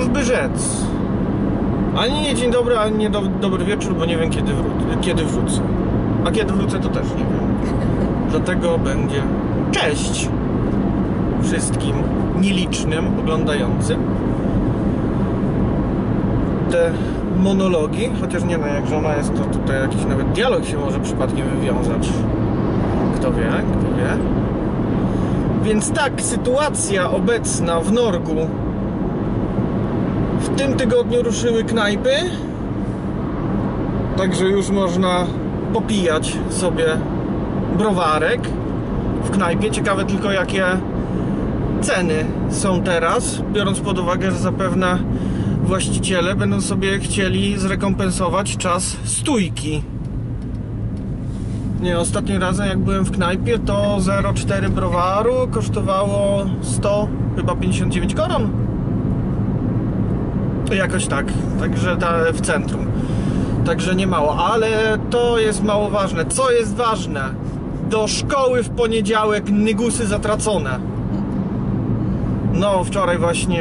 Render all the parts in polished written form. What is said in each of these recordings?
cóż by rzec? Ani nie dzień dobry, ani nie dobry wieczór, bo nie wiem kiedy wrócę. A kiedy wrócę, to też nie wiem. Dlatego będzie cześć wszystkim nielicznym oglądającym te monologi, chociaż nie no, jak żona jest, to tutaj jakiś nawet dialog się może przypadkiem wywiązać. Kto wie, kto wie. Więc tak, sytuacja obecna w Norgu. W tym tygodniu ruszyły knajpy, także już można popijać sobie browarek w knajpie. Ciekawe tylko, jakie ceny są teraz, biorąc pod uwagę, że zapewne właściciele będą sobie chcieli zrekompensować czas stójki. Nie, ostatnim razem jak byłem w knajpie, to 0,4 browaru kosztowało 159 koron. Jakoś tak, także w centrum. Także nie mało, ale to jest mało ważne. Co jest ważne? Do szkoły w poniedziałek nygusy zatracone. No, wczoraj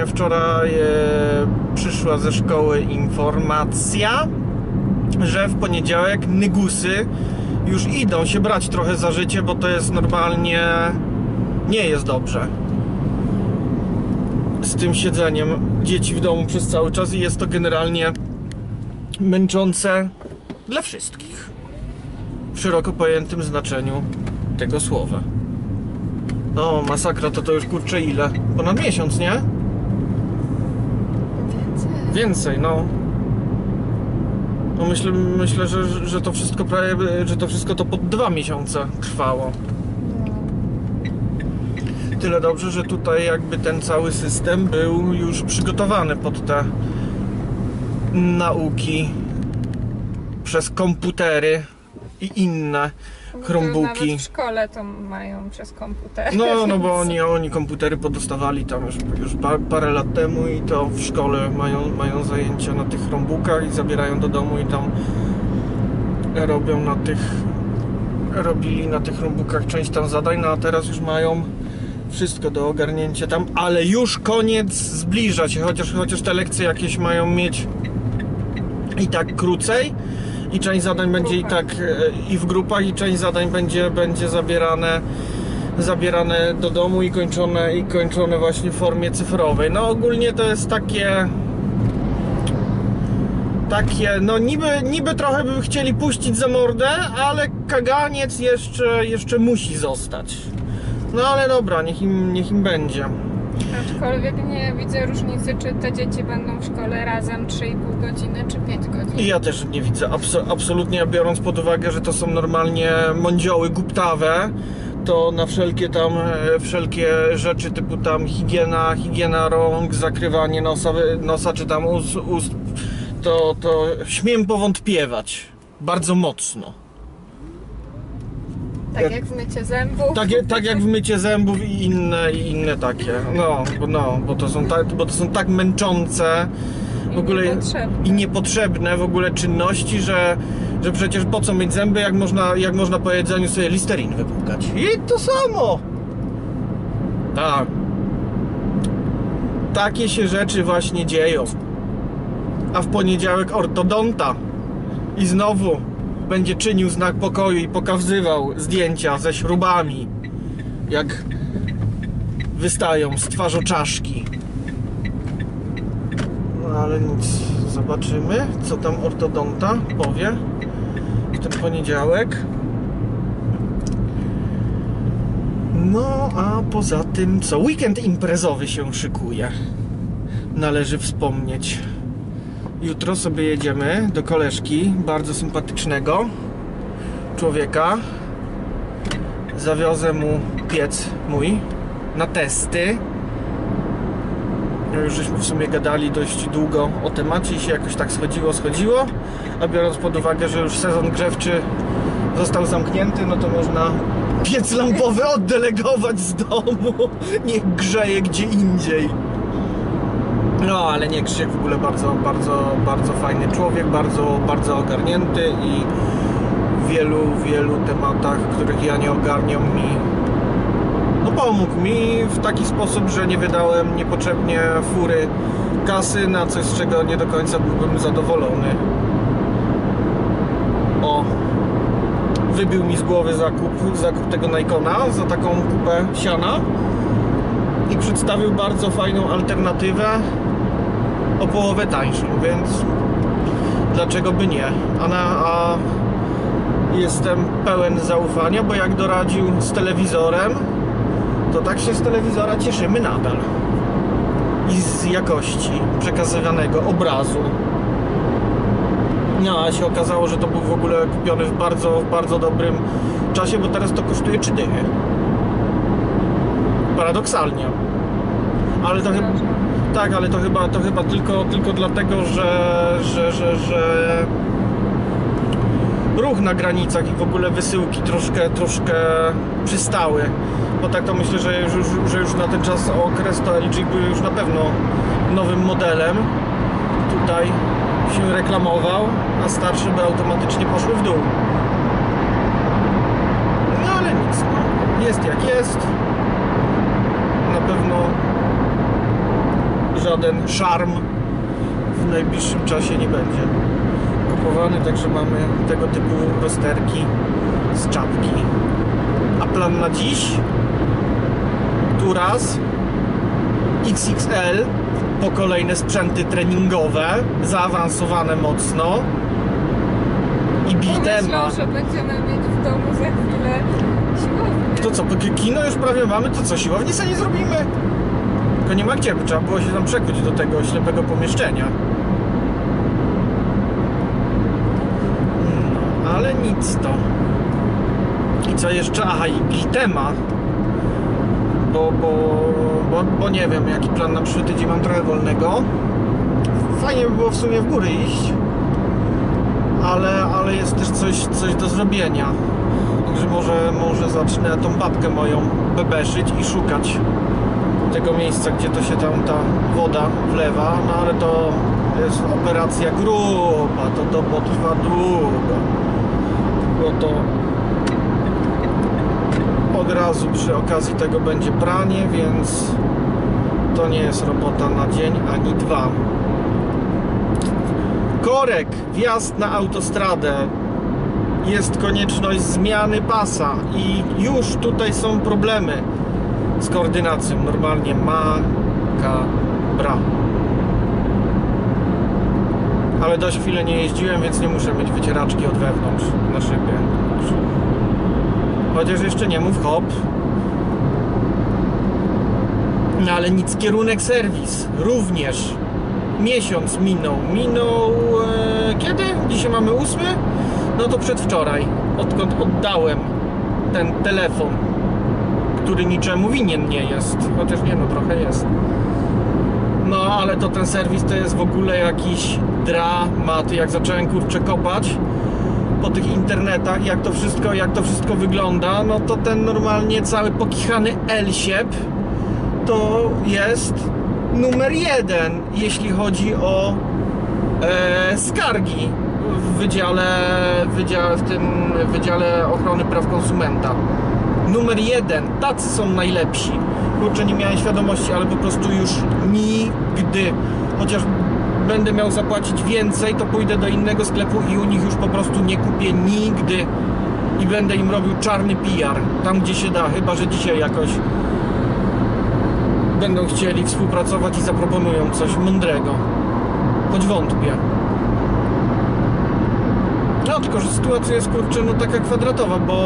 przyszła ze szkoły informacja, że w poniedziałek nygusy już idą się brać trochę za życie, bo to jest normalnie... nie jest dobrze z tym siedzeniem dzieci w domu przez cały czas i jest to generalnie męczące dla wszystkich w szeroko pojętym znaczeniu tego słowa. No, masakra, to już kurczę ile? Ponad miesiąc, nie? Więcej, no. No myślę, że to wszystko prawie, że to wszystko to pod 2 miesiące trwało. Tyle dobrze, że tutaj jakby ten cały system był już przygotowany pod te nauki przez komputery i inne chromebooki. Nawet w szkole to mają przez komputery. No bo oni komputery podostawali tam już parę lat temu i to w szkole mają zajęcia na tych chromebookach i zabierają do domu i tam robili na tych chromebookach część tam zadań, no a teraz już mają wszystko do ogarnięcia tam, ale już koniec zbliża się, chociaż te lekcje jakieś mają mieć i tak krócej i część zadań będzie i tak i w grupach, i część zadań będzie zabierane do domu i kończone właśnie w formie cyfrowej. No ogólnie to jest takie no niby trochę by chcieli puścić za mordę, ale kaganiec jeszcze musi zostać. No ale dobra, niech im będzie. Aczkolwiek nie widzę różnicy, czy te dzieci będą w szkole razem 3,5 godziny, czy 5 godzin. I ja też nie widzę, absolutnie, biorąc pod uwagę, że to są normalnie mądzioły guptawe, to na wszelkie rzeczy typu tam higiena rąk, zakrywanie nosa czy tam ust, to śmiem powątpiewać bardzo mocno. Tak jak w mycie zębów. Tak jak w mycie zębów i inne takie. Bo to są tak męczące w ogóle i niepotrzebne w ogóle czynności, że przecież po co myć zęby, jak można po jedzeniu sobie Listerin wypłukać. I to samo. Tak. Takie się rzeczy właśnie dzieją. A w poniedziałek ortodonta i znowu będzie czynił znak pokoju i pokazywał zdjęcia ze śrubami, jak wystają z twarzoczaszki. No ale nic, zobaczymy, co tam ortodonta powie w ten poniedziałek. No a poza tym co? Weekend imprezowy się szykuje. Należy wspomnieć. Jutro sobie jedziemy do koleżki, bardzo sympatycznego człowieka. Zawiozę mu piec mój na testy. Już żeśmy w sumie gadali dość długo o temacie i się jakoś tak schodziło. A biorąc pod uwagę, że już sezon grzewczy został zamknięty, no to można piec lampowy oddelegować z domu. Niech grzeje gdzie indziej. No, ale nie, Krzysiek w ogóle bardzo fajny człowiek, bardzo ogarnięty i w wielu tematach, których ja nie ogarniam, mi No pomógł mi w taki sposób, że nie wydałem niepotrzebnie fury kasy na coś, z czego nie do końca byłbym zadowolony. O, wybił mi z głowy zakup tego Nikona za taką kupę siana i przedstawił bardzo fajną alternatywę o połowę tańszą, więc dlaczego by nie? A jestem pełen zaufania, bo jak doradził z telewizorem, to tak się z telewizora cieszymy nadal i z jakości przekazywanego obrazu. No, a się okazało, że to był w ogóle kupiony w bardzo dobrym czasie, bo teraz to kosztuje 3 dychy. Paradoksalnie. Ale to chyba... Tak, ale to chyba tylko dlatego, że ruch na granicach i w ogóle wysyłki troszkę przystały. Bo tak to myślę, że już na ten czas okres to LG był już na pewno nowym modelem. Tutaj się reklamował, a starsze by automatycznie poszły w dół. No ale nic, no. Jest jak jest. Na pewno żaden szarm w najbliższym czasie nie będzie kupowany, także mamy tego typu rozterki z czapki. A plan na dziś? Tu raz XXL po kolejne sprzęty treningowe, zaawansowane mocno i bitema. Myślę, że będziemy mieć w domu za chwilę siłownię. To co, kino już prawie mamy, to co, siłownię sobie nie zrobimy? Tylko nie ma gdzie, by trzeba było się tam przekuć do tego ślepego pomieszczenia. No, ale nic to. I co jeszcze? Aha, i bitema. Bo nie wiem, jaki plan na przyszły tydzień, mam trochę wolnego. Fajnie by było w sumie w góry iść, ale jest też coś do zrobienia. Także może zacznę tą babkę moją bebeszyć i szukać tego miejsca, gdzie to się tam ta woda wlewa, no ale to jest operacja gruba, to potrwa długo, bo to od razu przy okazji tego będzie pranie, więc to nie jest robota na dzień ani dwa. Korek, wjazd na autostradę, jest konieczność zmiany pasa i już tutaj są problemy z koordynacją, normalnie makabra. Ale dość chwilę nie jeździłem, więc nie muszę mieć wycieraczki od wewnątrz na szybie. Chociaż jeszcze nie mów hop. No ale nic, kierunek serwis również. Miesiąc minął kiedy? Dzisiaj mamy 8? No to przedwczoraj, odkąd oddałem ten telefon, który niczemu winien nie jest, chociaż nie, no trochę jest. No ale to ten serwis to jest w ogóle jakiś dramat. Jak zacząłem kurczę kopać po tych internetach, jak to wszystko wygląda, no to ten normalnie cały pokichany L-siep to jest numer 1, jeśli chodzi o skargi w Wydziale Ochrony Praw Konsumenta. Numer 1, tacy są najlepsi. Kurczę, nie miałem świadomości, ale po prostu już nigdy, chociaż będę miał zapłacić więcej, to pójdę do innego sklepu i u nich już po prostu nie kupię nigdy i będę im robił czarny PR tam, gdzie się da, chyba że dzisiaj jakoś będą chcieli współpracować i zaproponują coś mądrego, choć wątpię. No tylko, że sytuacja jest kurczę no taka kwadratowa, bo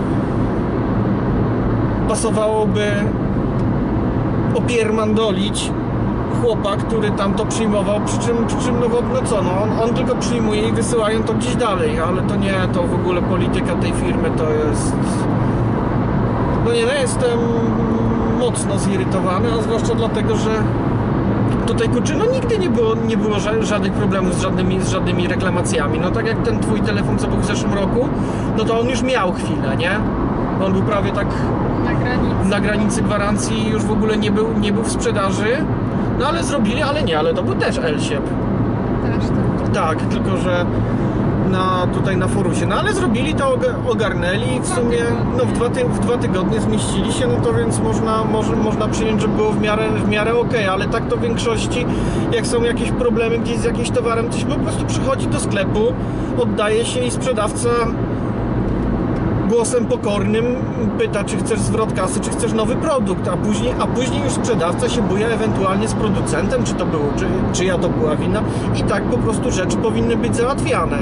pasowałoby opiermandolić chłopa, który tam to przyjmował, przy czym no co, no on tylko przyjmuje i wysyłają to gdzieś dalej, ale to nie, to w ogóle polityka tej firmy to jest... No nie, no jestem mocno zirytowany, a zwłaszcza dlatego, że tutaj kurczę, no nigdy nie było żadnych problemów z żadnymi reklamacjami. No tak jak ten twój telefon, co był w zeszłym roku, no to on już miał chwilę, nie? On był prawie tak na granicy gwarancji, już w ogóle nie był w sprzedaży. No ale zrobili, ale to był też L-siep. też to. Tak, tylko że tutaj na Forusie. No ale zrobili to, ogarnęli i w sumie no, w 2 tygodnie zmieścili się, no to więc można przyjąć, że było w miarę okej, ale tak to w większości, jak są jakieś problemy gdzieś z jakimś towarem, to się po prostu przychodzi do sklepu, oddaje się i sprzedawca głosem pokornym pyta, czy chcesz zwrot kasy, czy chcesz nowy produkt, a później już sprzedawca się buja ewentualnie z producentem, czy to było, czyja to była wina, i tak po prostu rzeczy powinny być załatwiane.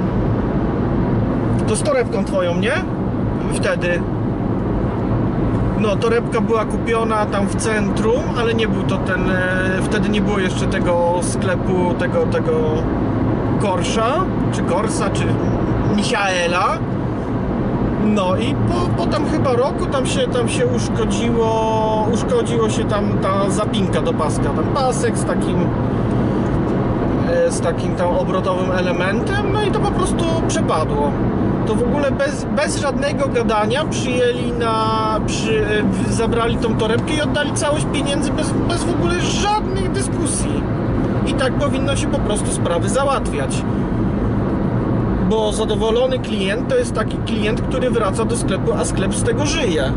To z torebką twoją, nie? Wtedy. No, torebka była kupiona tam w centrum, ale nie był to wtedy nie było jeszcze tego sklepu, tego Korsza, czy Korsa, czy Michaela. No i po tam chyba roku tam się uszkodziło się tam ta zapinka do paska, tam pasek z takim tam obrotowym elementem, no i to po prostu przepadło. To w ogóle bez żadnego gadania zabrali tą torebkę i oddali całość pieniędzy bez w ogóle żadnych dyskusji. I tak powinno się po prostu sprawy załatwiać. Bo zadowolony klient to jest taki klient, który wraca do sklepu, a sklep z tego żyje.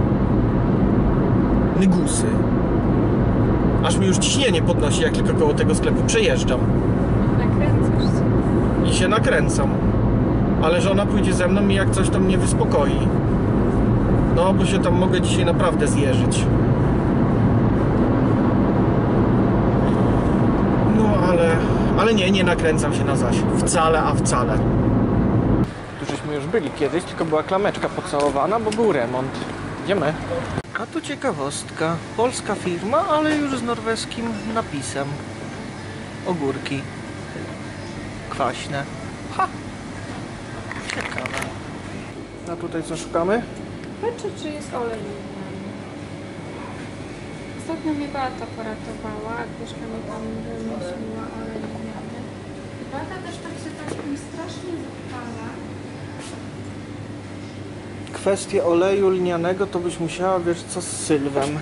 Nygusy. Aż mi już ciśnienie podnosi, jak tylko koło tego sklepu przejeżdżam. Nakręcasz się. I się nakręcam. Ale żona pójdzie ze mną i jak coś tam mnie wyspokoi. No, bo się tam mogę dzisiaj naprawdę zjeżyć. No, ale nie nakręcam się na zaś. Wcale, a wcale. Tu żeśmy już byli kiedyś, tylko była klameczka pocałowana, bo był remont. Idziemy. A tu ciekawostka. Polska firma, ale już z norweskim napisem. Ogórki. Kwaśne. Ha! Ciekawe. A tutaj co szukamy? Patrzę, czy jest olej lniany. Ostatnio mnie Beata poratowała, Agnieszka mi tam wymyśliła olej lniany. Beata też tak się takim strasznie zapala. Kwestię oleju lnianego to byś musiała, wiesz co, z Sylwem.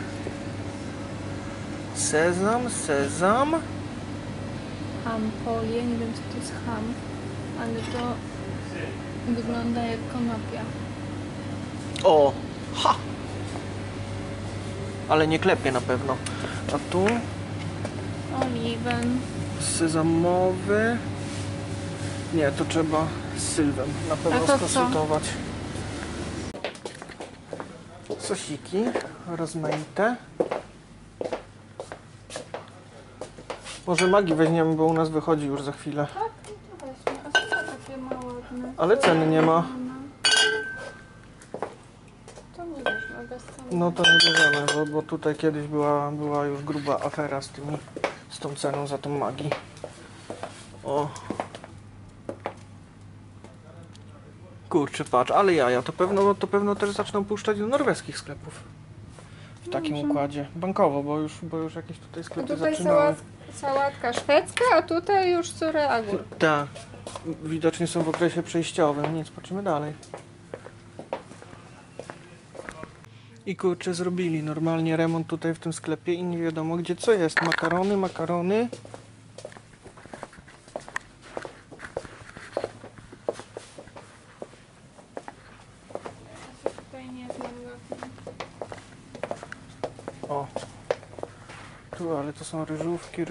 Sezam. Hampolie, nie wiem co to jest ham, ale to wygląda jak konopia. O! Ha! Ale nie klepie na pewno. A tu Oliwen. sezamowy. Nie, to trzeba z Sylwem na A pewno to co? skonsultować. Sosiki rozmaite. Może Magii weźmiemy, bo u nas wychodzi już za chwilę. Tak, no to weźmy. A co takie ma ładne? Ale ceny nie ma. To nie weźmy, bez ceny. No to nie bierzemy, bo tutaj kiedyś była już gruba afera z tą ceną za tą Magii. O. Kurczę, patrz, ale jaja, to pewno też zaczną puszczać do norweskich sklepów. W takim układzie. Bankowo, bo już jakieś tutaj A sklepy tutaj zaczynały. sałatka szwedzka, a tutaj już surę agurk. Tak. Widocznie są w okresie przejściowym. Nic, patrzymy dalej. I kurczę, zrobili normalnie remont tutaj w tym sklepie i nie wiadomo gdzie co jest. Makarony. Tutaj nie znam go. O. Tu, ale to są ryżówki.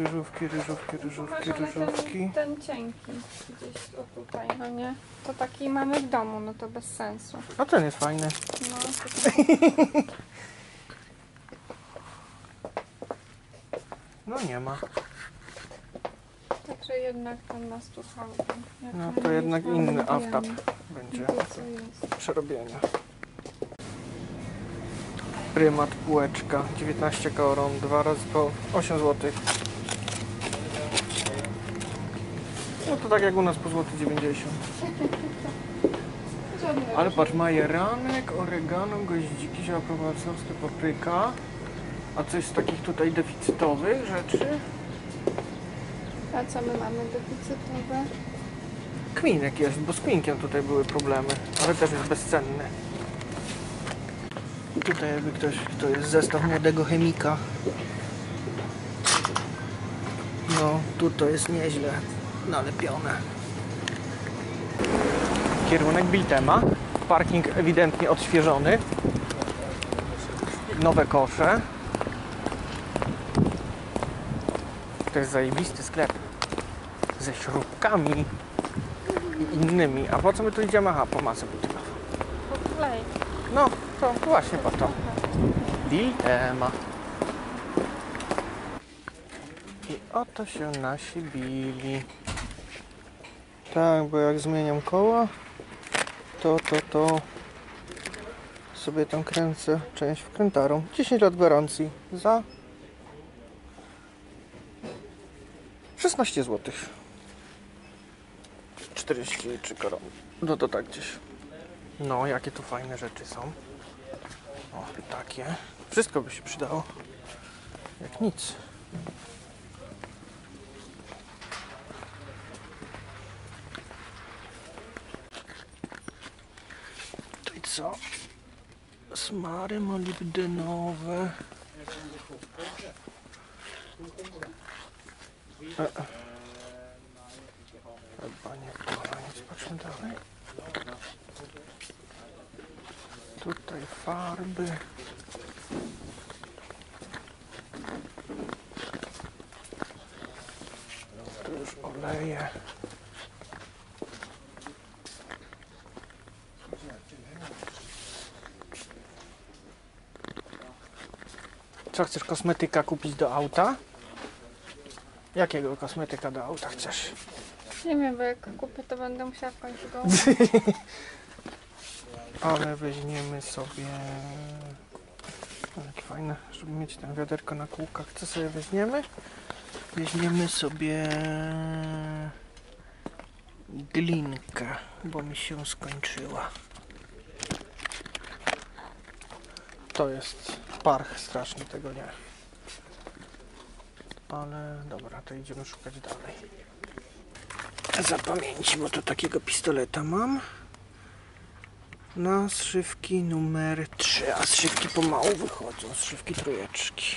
Ten cienki gdzieś o tutaj, no nie? To taki mamy w domu, no to bez sensu. A ten jest fajny. No, No nie ma. także jednak ten nas tu chałupie. No to jednak inny aftap będzie To co jest? przerobienia. Prymat, półeczka, 19 koron, 2 razy po 8 zł. No to tak jak u nas po złoty 90. Żadne Ale patrz, majeranek, oregano, goździki, zioła prowansalskie, papryka. A coś z takich tutaj deficytowych rzeczy? A co my mamy deficytowe? Kminek jest, bo z kminkiem tutaj były problemy, ale też jest bezcenny. Tutaj jakby ktoś, to jest zestaw młodego chemika. No, tu to jest nieźle. nalepione. Kierunek Biltema. Parking ewidentnie odświeżony. Nowe kosze. To jest zajebisty sklep. Ze śrubkami i innymi. A po co my tu idziemy? Aha, po masę butylową. Po klej. No, to właśnie po to. Biltema. I oto się nasi bili. Tak, bo jak zmieniam koła, to sobie tam kręcę część wkrętarą. 10 lat gwarancji za 16 zł. 43 korony. No to tak gdzieś. No, jakie tu fajne rzeczy są. O, takie. Wszystko by się przydało. Jak nic. To i co? Smary molibdenowe. Chyba nie to, nic, patrzmy dalej. Tutaj farby. Tu już oleje. Co, chcesz kosmetyka kupić do auta? Jakiego kosmetyka do auta chcesz? Nie wiem, bo jak kupię, to będę musiała w końcu go Ale weźmiemy sobie... Jakie fajne, żeby mieć tam wiaderko na kółkach. Co sobie weźmiemy? Weźmiemy sobie... glinkę, bo mi się skończyła. To jest parch straszny, tego nie. Ale dobra, to idziemy szukać dalej. Zapamięci, bo to takiego pistoleta mam. Na zszywki numer 3, a zszywki pomału wychodzą, zszywki trójeczki.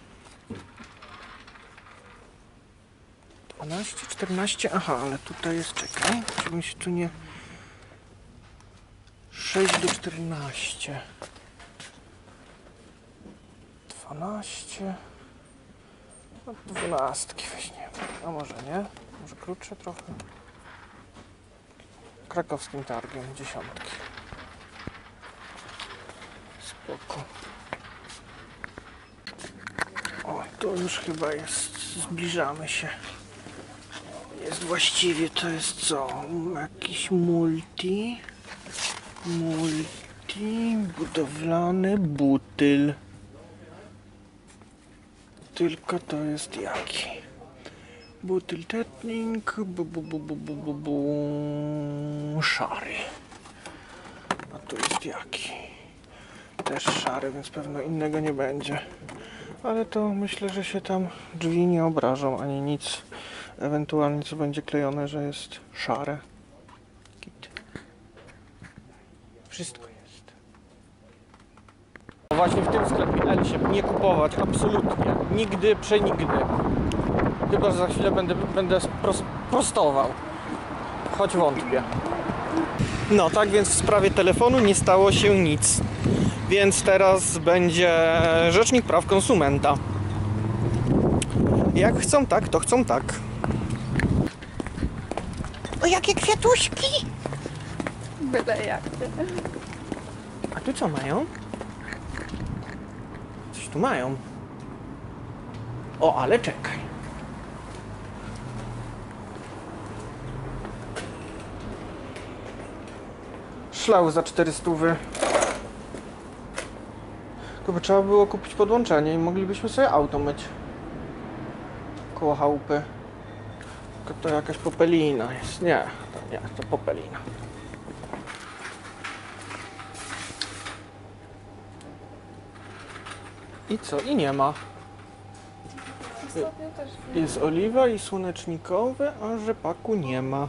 12, 14, aha, ale tutaj jest, czekaj, żebym się tu nie... 6 do 14. 12. No 12 weźmiemy, a może nie? Może krótsze trochę? Krakowskim targiem, 10. Spoko. O, to już chyba jest, zbliżamy się. Jest właściwie, to jest co? Jakiś multi, budowlany butyl. Tylko to jest jaki? Butyl Tetling, szary. A tu jest jaki? Też szary, więc pewno innego nie będzie. Ale to myślę, że się tam drzwi nie obrażą, ani nic. Ewentualnie co będzie klejone, że jest szare. Git. Wszystko jest. Właśnie w tym sklepie L się nie kupować, absolutnie. Nigdy, przenigdy. Chyba, że za chwilę będę prostował. Choć wątpię. No tak więc w sprawie telefonu nie stało się nic. Więc teraz będzie Rzecznik Praw Konsumenta. Jak chcą tak, to chcą tak. O, jakie kwiatuszki! byle jak. A tu co mają? Coś tu mają. O, ale czekaj. Szlał za 400. Tylko by trzeba było kupić podłączenie i moglibyśmy sobie auto myć. Koło chałupy. Tylko to jakaś popelina jest. Nie, to popelina. I co? I nie ma. Ostatnio też nie. Jest oliwa i słonecznikowy, a rzepaku nie ma.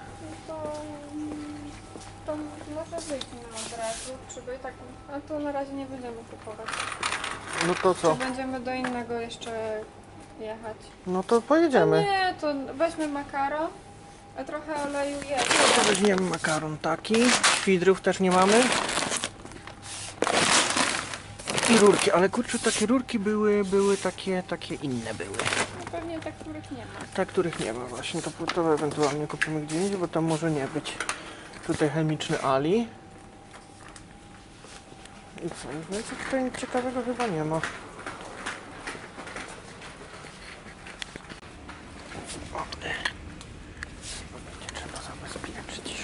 To może być od razu, żeby tak... A to na razie nie będziemy kupować. No to co? Czy będziemy do innego jeszcze jechać? No to pojedziemy. Nie, to weźmy makaron A trochę oleju jest. To weźmiemy makaron taki. Świdrów też nie mamy. I rurki, ale kurczę, takie rurki były takie inne były. No pewnie tak, których nie ma. Tak, których nie ma właśnie. To płytowe ewentualnie kupimy gdzie indziej, bo tam może nie być. Tutaj chemiczny Ali. I co? Więcej tutaj nic ciekawego chyba nie ma. O, będzie trzeba zabezpieczyć.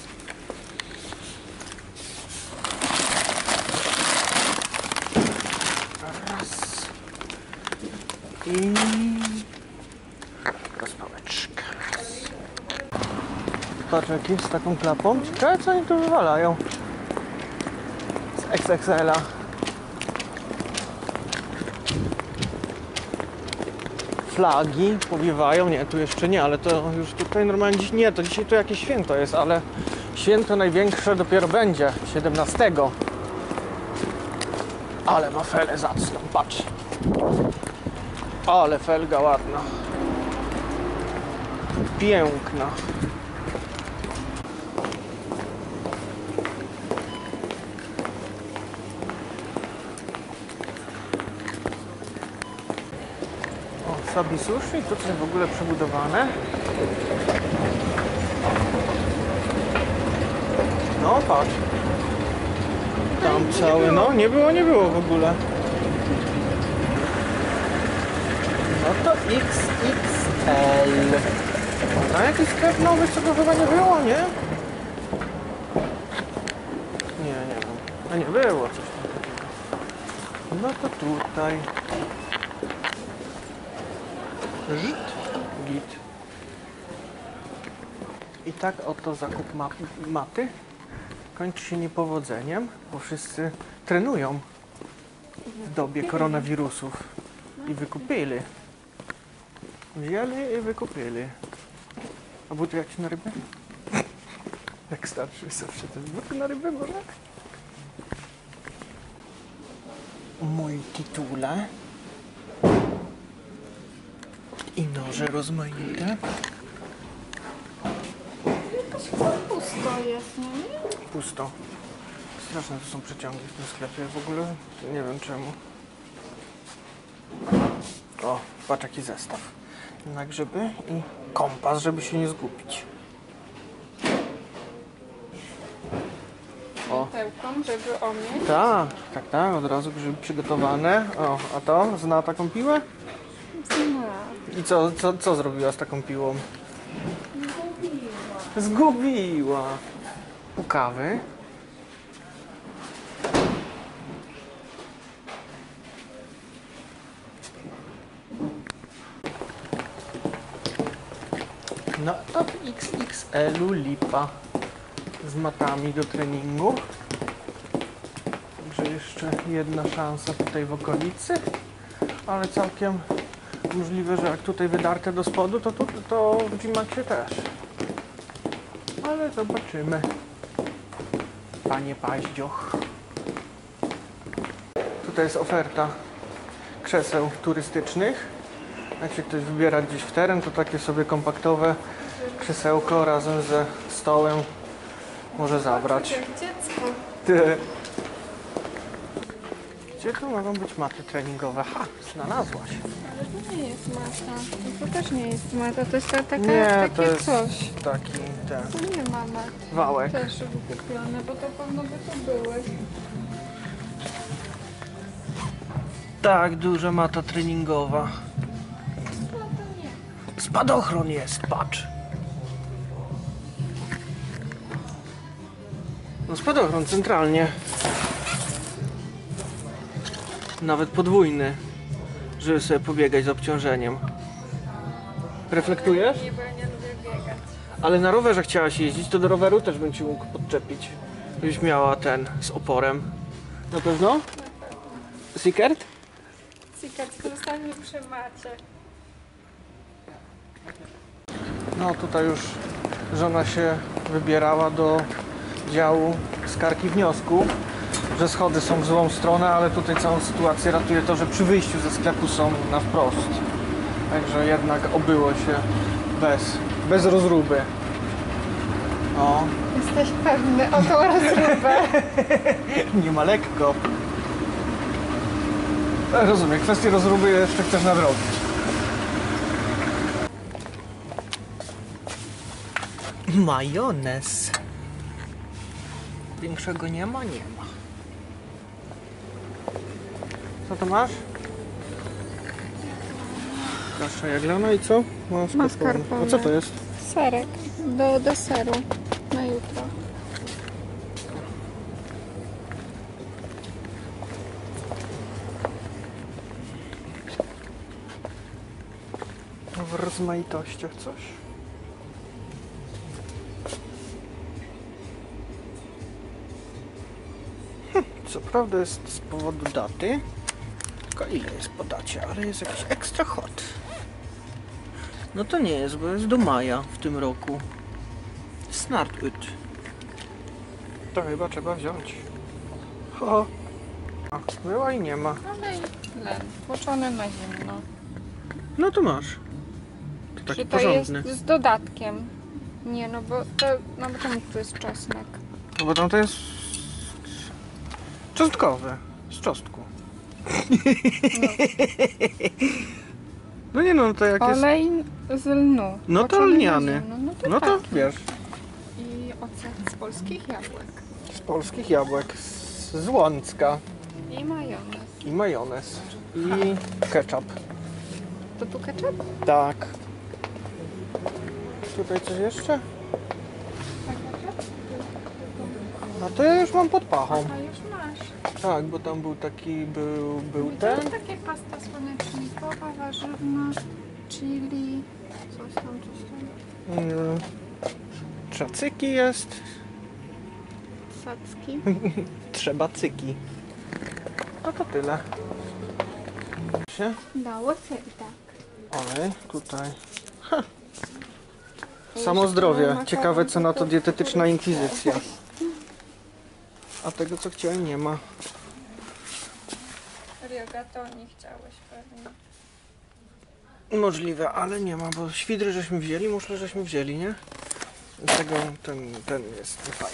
Raz. I rozpałeczka. Patrz jaki z taką klapą. Ciekawe co oni tu wywalają. Z XXL-a. Flagi powiewają. Nie, tu jeszcze nie, ale to już tutaj normalnie dziś nie. To dzisiaj tu jakieś święto jest, ale święto największe dopiero będzie 17. Ale ma felę zacną, patrz. Ale felga ładna. Piękna. O, Sabi Sushi, to coś w ogóle przebudowane. No patrz. Tam cały, no nie było w ogóle. No to XXL. A jakiś sklep nowy, co go chyba nie było, nie? Nie wiem. A nie było coś takiego. No to tutaj. Git. I tak oto zakup maty kończy się niepowodzeniem, bo wszyscy trenują w dobie koronawirusów i wykupili. Wzięli i wykupili. A buty jak się na rybę? Jak starszy zawsze te buty na rybę może? Multitoole. I noże rozmaite. Pusto jest, no nie? Pusto. Straszne to są przeciągi w tym sklepie. W ogóle nie wiem czemu. O, patrz jaki zestaw. Na grzyby i kompas, żeby się nie zgubić. O. Pełką, żeby omieć. Tak, od razu grzyby przygotowane. O, a to zna taką piłę? No. I co zrobiła z taką piłą? Zgubiła. U kawy. No to w XXL-u lipa z matami do treningu. Także jeszcze jedna szansa tutaj w okolicy, ale całkiem możliwe, że jak tutaj wydarte do spodu, to w G-Maxie też. Ale zobaczymy. Panie Paździoch. Tutaj jest oferta krzeseł turystycznych. Jak się ktoś wybiera gdzieś w teren, to takie sobie kompaktowe krzesełko razem ze stołem może zabrać. Jak dziecko. Ty. Gdzie tu mogą być maty treningowe? Ha, znalazłaś. Ale to nie jest mata. To też nie jest mata. To jest taka, Nie, takie to jest coś. taki ten To nie ma mat. wałek. Też wykupione, bo to pewno by to były. Tak, duża mata treningowa. No to nie. Spadochron jest, patrz. No spadochron centralnie. Nawet podwójny, żeby sobie pobiegać z obciążeniem. Reflektujesz? Nie, bo ja nie lubię biegać. Ale na rowerze chciałaś jeździć, to do roweru też bym ci mógł podczepić. Byś miała ten z oporem. Na pewno? Seekert? Sikać, zostanie przy macie. No tutaj już żona się wybierała do działu skargi wniosku, że schody są w złą stronę, ale tutaj całą sytuację ratuje to, że przy wyjściu ze sklepu są na wprost. Także jednak obyło się bez bez rozruby. O. Jesteś pewny o tą rozróbę. Nie ma lekko. Rozumiem, kwestię rozruby jeszcze chcesz nadrobić. Majonez. Większego nie ma? Nie ma. Co to masz? Kasza jaglana i co? Mascarpone. A co to jest? Serek do deseru na jutro. W rozmaitościach coś. Co prawda jest z powodu daty. Tylko ile jest po dacie, ale jest jakiś extra hot. No to nie jest, bo jest do maja w tym roku. Snart ut. To chyba trzeba wziąć. Ho. Była i nie ma. Ale len, tłoczone na zimno. No to masz. To taki Czy to porządny. jest z dodatkiem? Nie, no bo czemu tu jest czosnek? No bo tam to jest cząstkowe. Z czosnku. No nie no, to jak jest... Olej z lnu. No to tłoczony na lniany. zimno. No to taki. wiesz. I ocet z polskich jabłek. Z polskich jabłek. Z Łącka. I majonez. I majonez. I ketchup. To tu ketchup? Tak. Tutaj coś jeszcze? No to ja już mam pod pachą. A już masz. Tak, bo tam był taki, był To ten. takie pasta słonecznikowa, warzywna, chili, coś tam. Czacyki jest. Sadzki. Trzeba cyki. No to tyle. Się? Dało się i tak. Olej, tutaj. Samo zdrowie. Ciekawe co na to dietetyczna inkwizycja. A tego co chciałem nie ma. Riogato nie chciałeś pewnie. Możliwe, ale nie ma, bo świdry żeśmy wzięli, muszle żeśmy wzięli, nie? Dlatego ten jest fajny.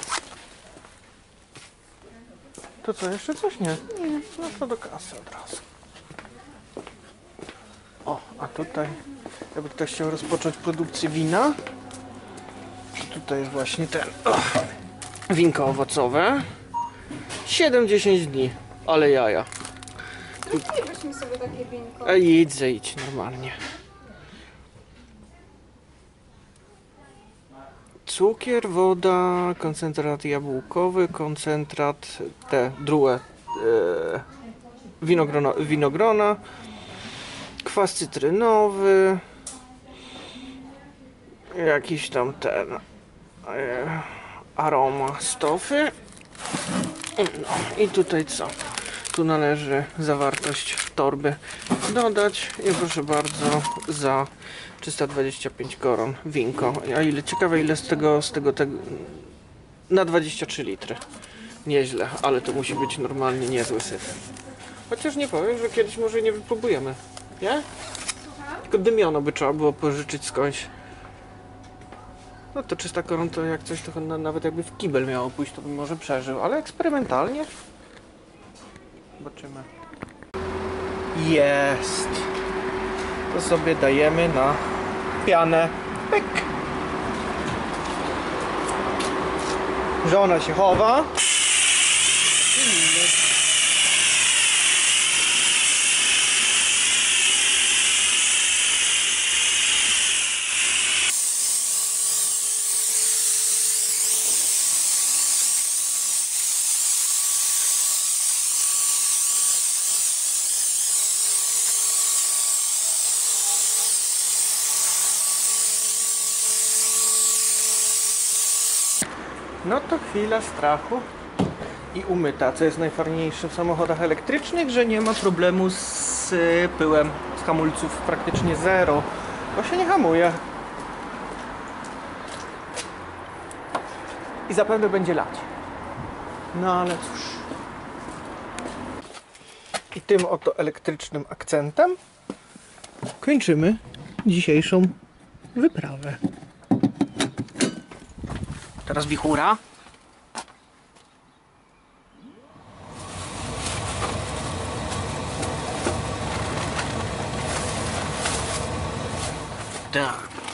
To co, jeszcze coś? Nie. Nie. No to do kasy od razu. O, a tutaj, jakby ktoś chciał rozpocząć produkcję wina, to tutaj jest właśnie ten winko owocowe. 7-10 dni, ale jaja. Zrobilibyśmy sobie takie winko. A idź normalnie. Cukier, woda, koncentrat jabłkowy, koncentrat drugie winogrona, kwas cytrynowy, jakiś tam ten aroma stofy. No i tutaj co? Tu należy zawartość torby dodać i proszę bardzo za 325 koron winko. A ile ciekawe ile z tego na 23 litry. Nieźle, ale to musi być normalnie niezły syf. Chociaż nie powiem, że kiedyś może nie wypróbujemy. Nie? Tylko dymiono by trzeba było pożyczyć skądś. No to 300 koron to jak coś to nawet jakby w kibel miało pójść, to bym może przeżył, ale eksperymentalnie. Zobaczymy. Jest. To sobie dajemy na pianę. Pyk. Żona się chowa. No to chwila strachu i umyta, co jest najfajniejsze w samochodach elektrycznych, że nie ma problemu z pyłem, z hamulców praktycznie zero, bo się nie hamuje. I zapewne będzie lać. No ale cóż. I tym oto elektrycznym akcentem kończymy dzisiejszą wyprawę. Teraz wichura. Tak.